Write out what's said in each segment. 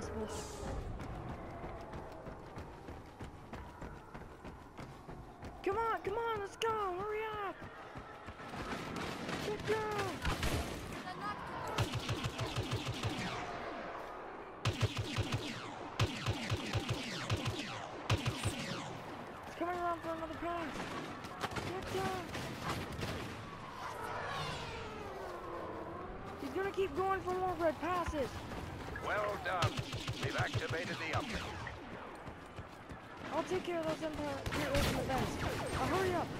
possible. Come on, let's go! Hurry up! Let's go! It's coming around for another pass! Let's go! He's gonna keep going for more red passes! Well done. We've activated the uplink. I'll take care of those ultimate events. Hurry up!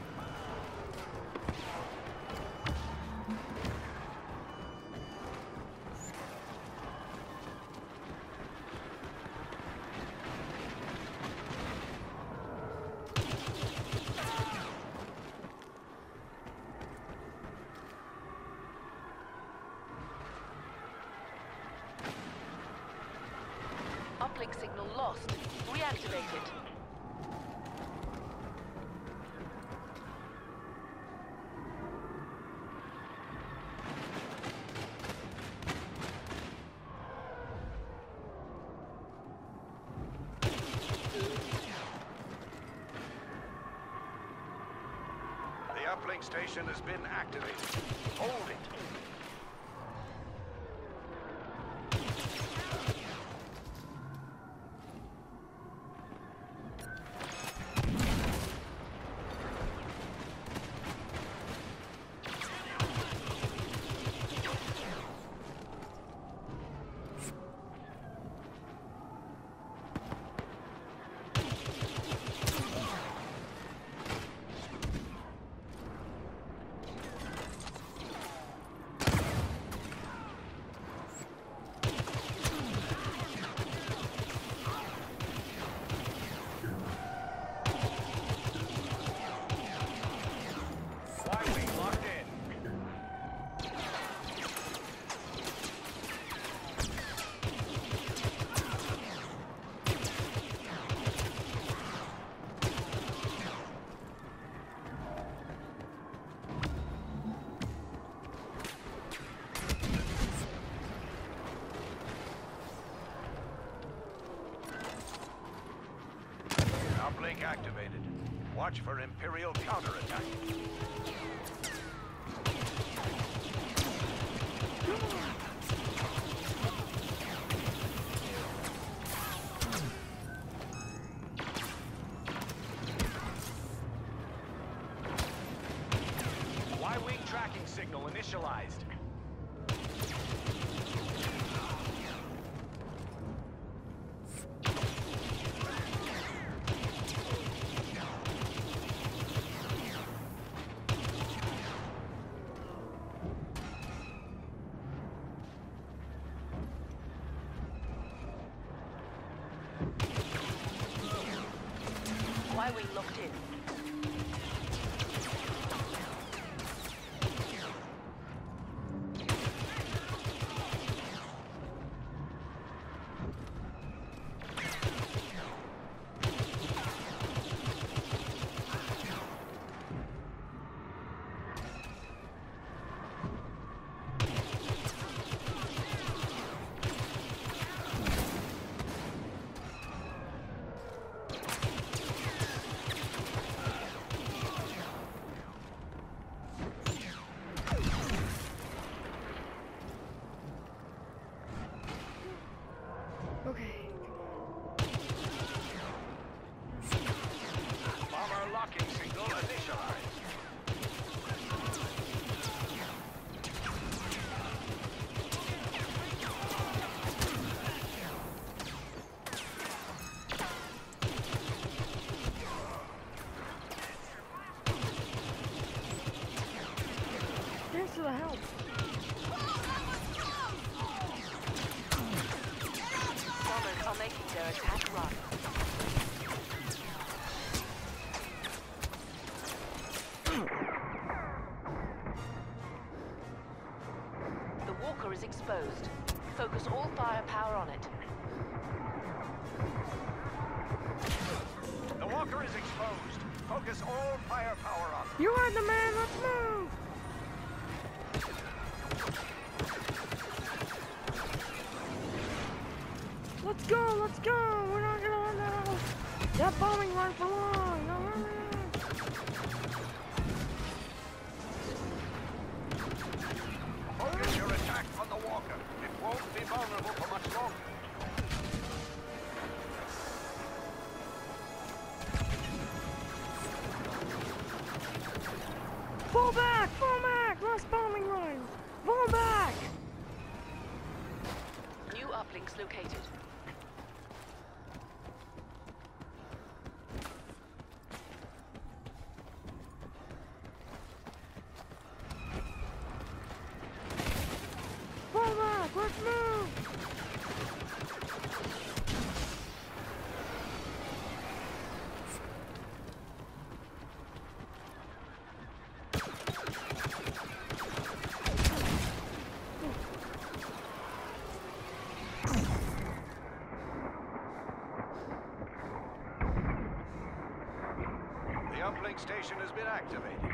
Uplink signal lost. Reactivated. The uplink station has been activated. Hold it. Uplink activated. Watch for Imperial counterattack. Y-wing tracking signal initialized. Y-wing locked in. Okay. Bomber locking signal initialized. Thanks for the help. Bombers are making their attack run. The Walker is exposed. Focus all firepower on it. The Walker is exposed. Focus all firepower on it. You heard the man, let's move! let's go! We're not gonna let that bombing run for long! No, run, run. Focus your attack on the walker. It won't be vulnerable for much longer. Fall back! Fall back! Lost bombing run! Fall back! New uplinks located. Fall back! Let's move! The uplink station has been activated.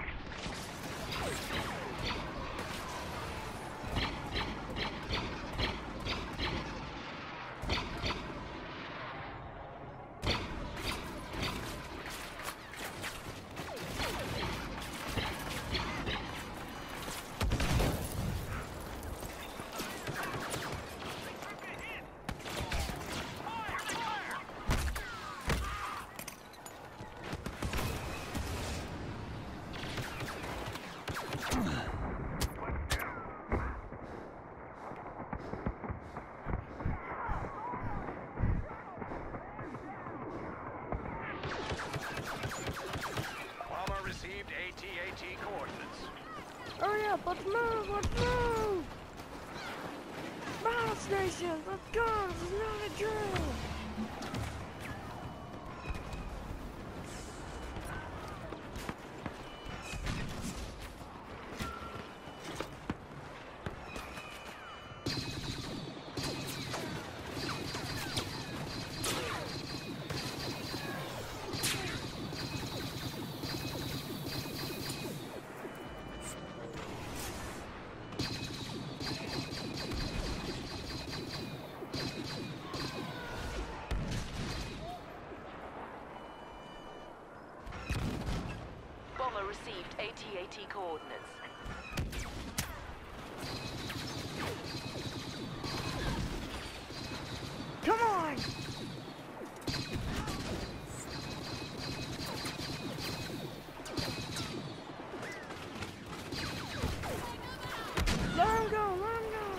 Bomber received AT-AT coordinates. Hurry up! Let's move! Let's move! Battle stations! Let's go! This is not a drill! Bomber received AT-AT coordinates. Come on! Let him go! Let him go!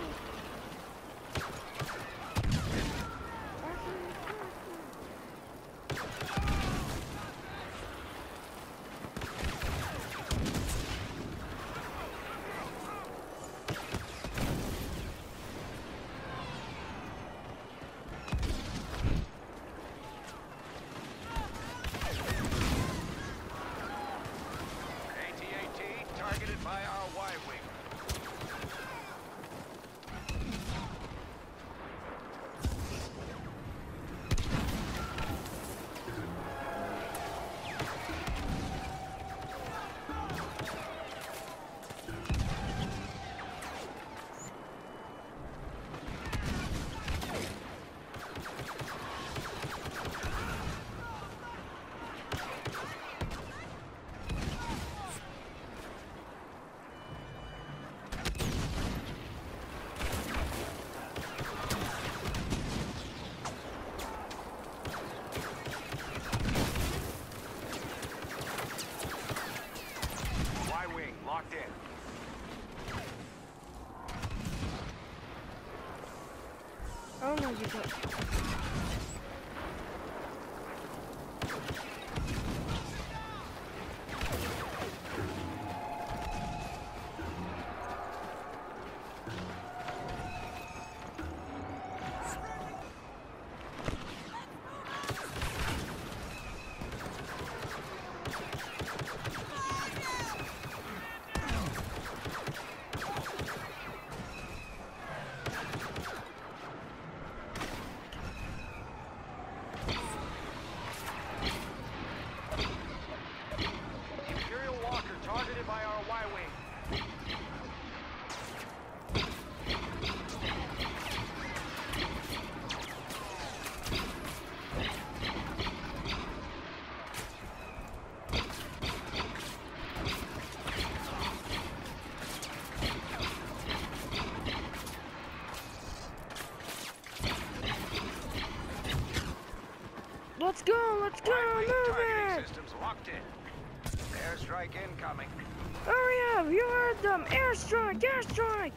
AT-AT targeted by our Y-wing. Y-wing locked in. Oh no, you don't. Let's go, let's go, Rifling move targeting it! systems locked in. Airstrike incoming. Hurry up, you heard them! Airstrike, airstrike!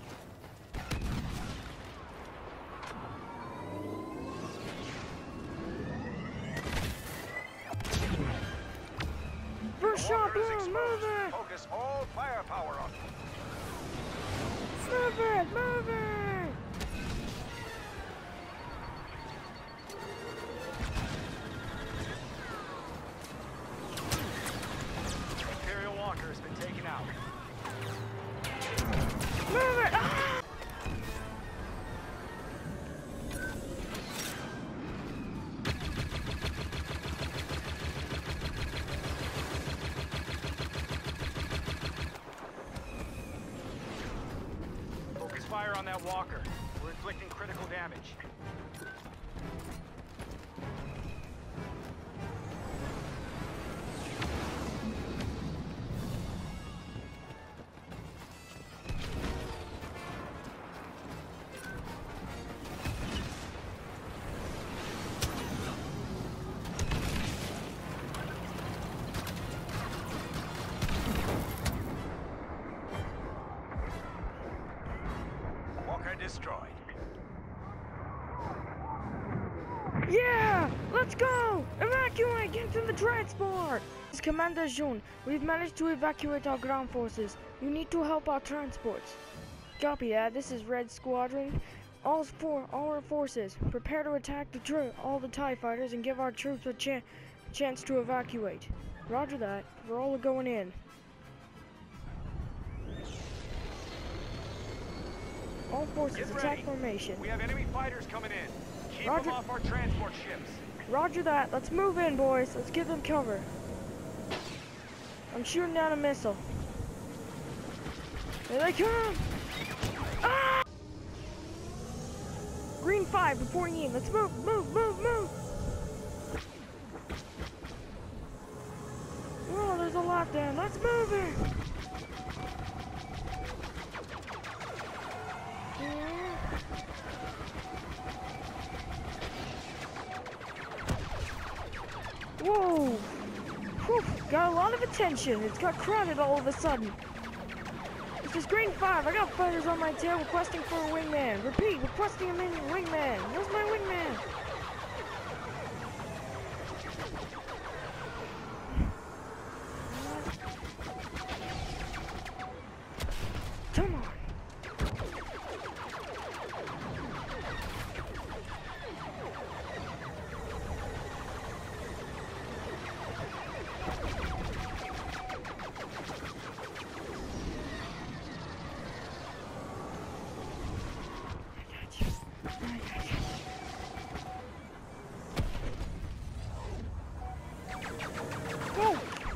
First shot, Walker is boom, exposed. move it! Focus all firepower on it. Move it, move it! Imperial Walker has been taken out. Move it! Ah! Focus fire on that Walker. We're inflicting critical damage. Walker destroyed. Yeah! Let's go! Evacuate! Get to the transport! This is Commander Jun. We've managed to evacuate our ground forces. You need to help our transports. Copy that. This is Red Squadron. All our forces, prepare to attack all the TIE fighters and give our troops a chance to evacuate. Roger that. We're all going in. All forces, Get attack ready. formation. We have enemy fighters coming in. Keep Roger. them off our transport ships. Roger that. Let's move in, boys. Let's give them cover. I'm shooting down a missile. Here they come! Ah! Green 5 reporting in. Let's move, move, move, move! Oh, there's a lockdown. Let's move it! Whoa! Whew, got a lot of attention. It's got crowded all of a sudden. This is Green 5. I got fighters on my tail requesting for a wingman. Repeat, requesting a wingman. Where's my wingman? Come on. Whoa!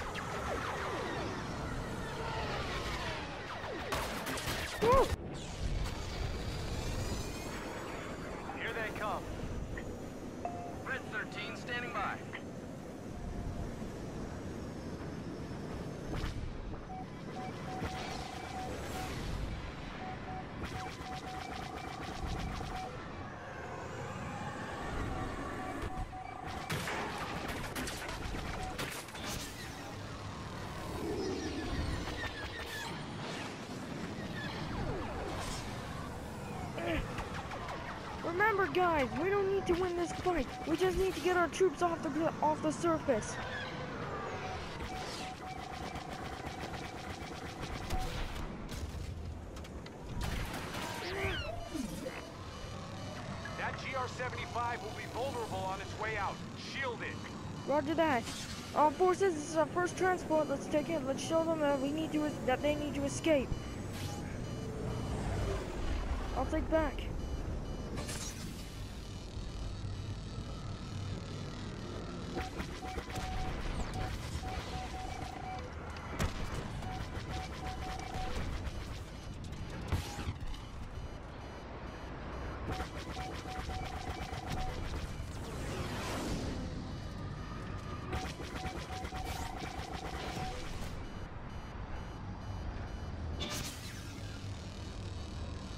Whoa! Here they come. Red 13 standing by. Remember, guys, we don't need to win this fight. We just need to get our troops off the surface. That GR-75 will be vulnerable on its way out. Shield it. Roger that. All forces, this is our first transport. Let's take it. Let's show them that that they need to escape. I'll take back.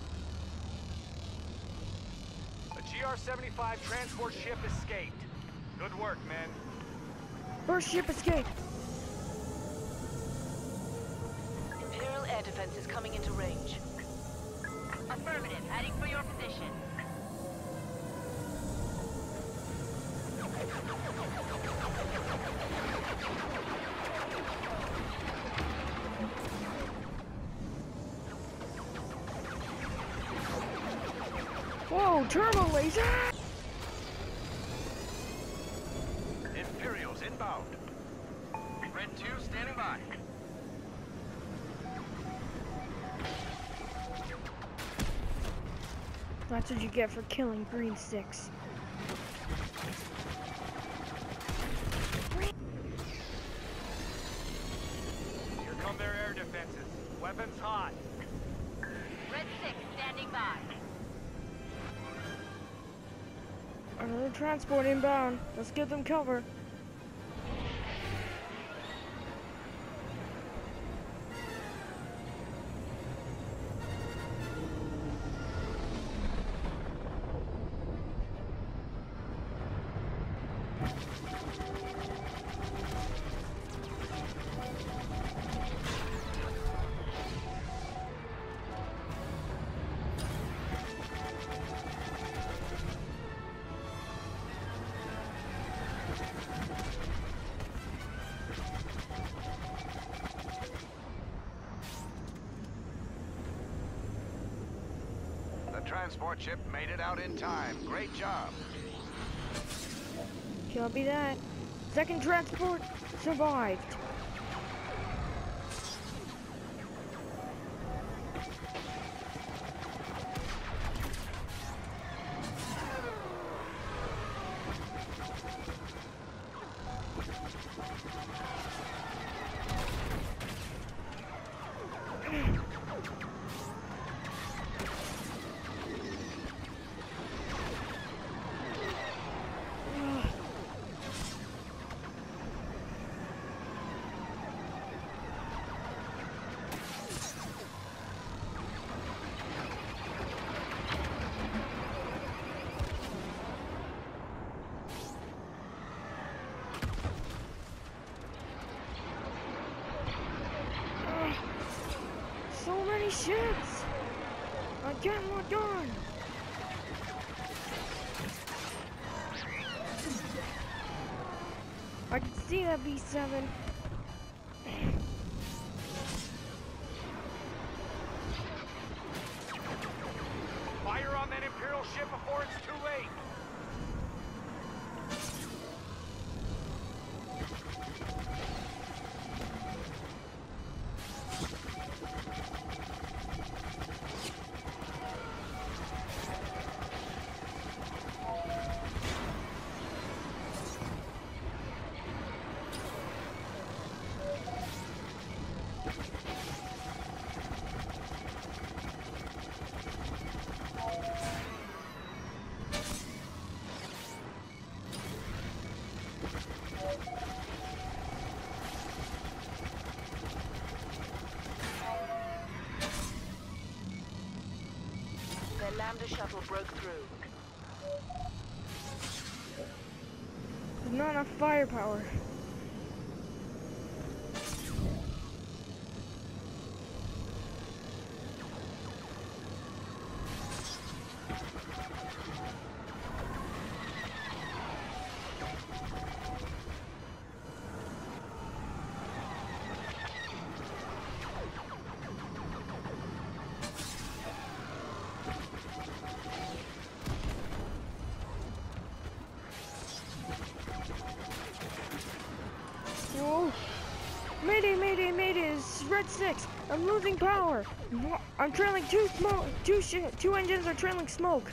A GR-75 transport ship escaped. Good work, men. First ship escaped. Imperial air defense is coming into range. Affirmative. Heading for your position. Whoa, turbo laser! Imperials inbound. Red 2 standing by. That's what you get for killing Green 6. Here come their air defenses. Weapons hot. Red 6 standing by. Another transport inbound. Let's give them cover. The transport ship made it out in time. Great job. Copy that. Second transport survived. So many ships! I can't look on! I can see that B7. Fire on that Imperial ship before it's too late. Their lambda shuttle broke through. There's not enough firepower. Whoa! Mayday, mayday, mayday! It's Red 6. I'm losing power. I'm trailing two engines are trailing smoke.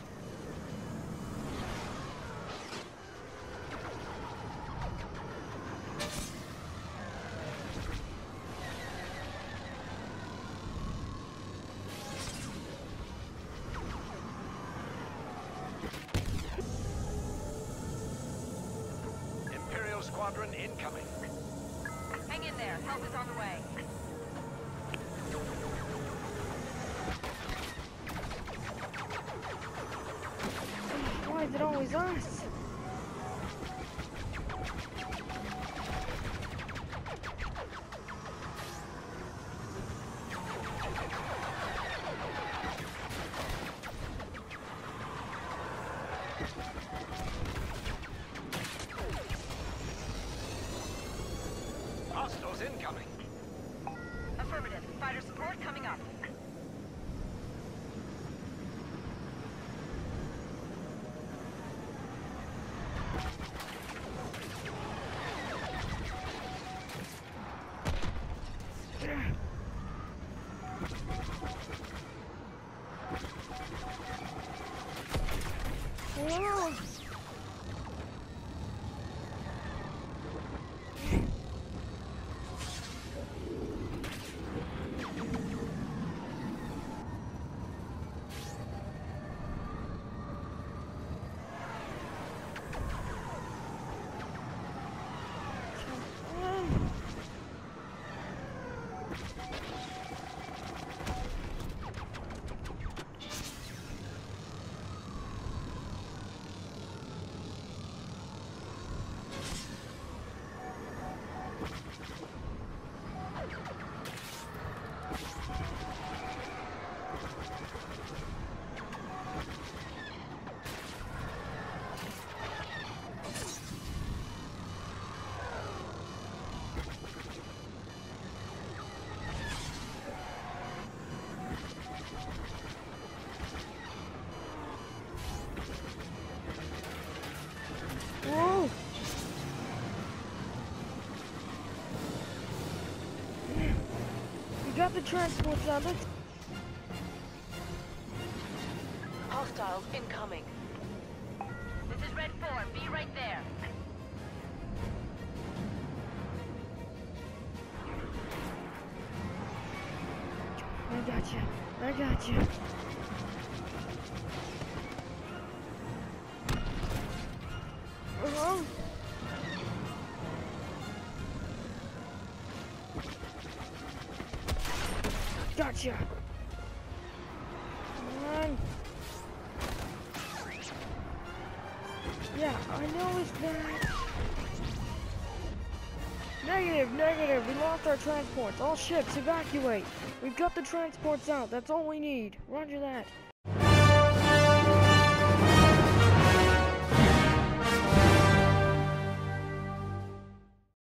Imperial squadron incoming. Hang in there. Help is on the way. Why is it always us? Hostiles incoming. Affirmative. Fighter support coming up. Whoa. Whoa! We got the transports out. Let's... Hostiles incoming. This is Red 4. Be right there. I got you. I got you. Oh. Gotcha. Come on. Yeah, I know it's bad. Negative, negative. We lost our transports. All ships, evacuate. We've got the transports out. That's all we need. Roger that.